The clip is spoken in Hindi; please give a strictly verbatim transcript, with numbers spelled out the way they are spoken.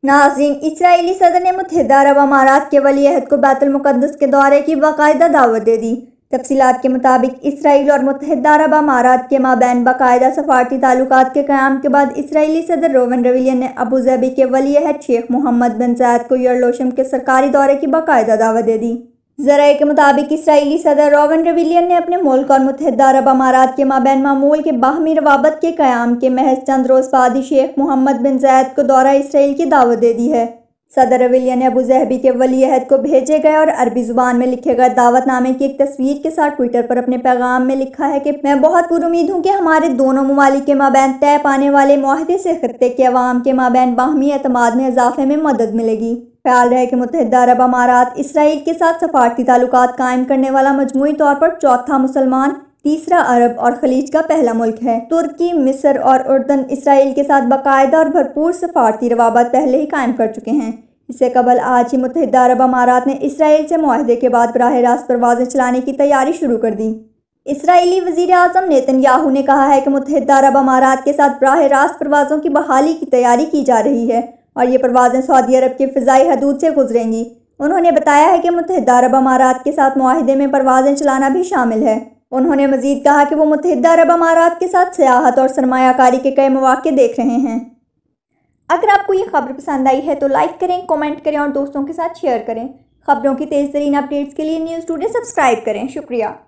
नाज़रीन, इस्राएली सदर ने मुत्तहिदा अरब अमारात के वली अहद को बैतुल मुक़द्दस के दौरे की बाकायदा दावत दे दी। तफसीलात के मुताबिक इसराइल और मुत्तहिदा अरब अमारात के माबैन बाकायदा सफारती ताल्लुकात के क़याम के बाद इसराइली सदर रोवन रिवलियन ने अबू ज़बी के वली अहद शेख मोहम्मद बिन ज़ायद को यरूशलेम के सरकारी दौरे की बाकायदा दावत दे दी। ज़राए के मुताबिक इसराइली सदर रोवन रिवलियन ने अपने मुल्क और मुत्तहिदा अरब अमारात के माबैन मामूल के बाहमी रवाबत के क़याम के महज चंद रोज़ बाद ही शेख मोहम्मद बिन ज़ायद को दौरा इसराइल की दावत दे दी है। सदर रिवलियन ने अबू ज़हबी के वली अहद को भेजे गए और अरबी ज़ुबान में लिखे गए दावतनामे की एक तस्वीर के साथ ट्विटर पर अपने पैगाम में लिखा है कि मैं बहुत पुरुमीद हूँ कि हमारे दोनों ममालिक के माबैन तय पाने वाले मुआहदे से खत्ते के अवाम के माबैन बाहमी एतमाद में इजाफे में मदद मिलेगी। ख्याल रहे कि मुत्तहिदा अरब अमारात इसराइल के साथ सफारती ताल्लुकात कायम करने वाला मजमूई तौर पर चौथा मुसलमान, तीसरा अरब और खलीज का पहला मुल्क है। तुर्की, मिस्र और उर्दन इसराइल के साथ बाकायदा और भरपूर सफारती रवाबत पहले ही कायम कर चुके हैं। इससे कबल आज ही मुत्तहिदा अरब अमारात ने इसराइल से मुआहदे के बाद बराह रास्त परवाज़ें चलाने की तैयारी शुरू कर दी। इसराइली वज़ीर आज़म नेतन्याहू ने कहा है कि मुत्तहिदा अरब अमारात के साथ बराह रास्त परवाज़ों की बहाली की तैयारी की जा रही है और ये परवाज़ें सऊदी अरब की फ़िज़ाई हदूद से गुजरेंगी। उन्होंने बताया है कि मुत्तहिदा अरब अमारात के साथ मुआहदे में परवाज़ें चलाना भी शामिल है। उन्होंने मज़ीद कहा कि वो मुत्तहिदा अरब अमारात के साथ सियाहत और सरमायाकारी के कई मौक़े देख रहे हैं। अगर आपको ये खबर पसंद आई है तो लाइक करें, कमेंट करें और दोस्तों के साथ शेयर करें। खबरों की तेज़ तरीन अपडेट्स के लिए न्यूज़ टुडे सब्सक्राइब करें। शुक्रिया।